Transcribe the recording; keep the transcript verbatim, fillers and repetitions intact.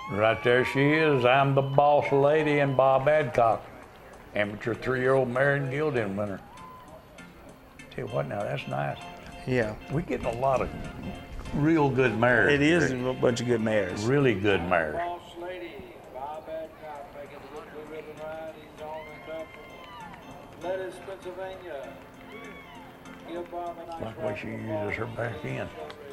Right there she is. I'm the boss lady and Bob Adcock, amateur three-year-old mare and gelding winner. Tell you what now, that's nice. Yeah. We're getting a lot of real good mares. It is a bunch of good mares. Really good mares. Boss lady, Bob Adcock making the good blue ribbon ride. He's on and up. Lettuce, Pennsylvania. Give Bob a nice Like the way she uses her back end.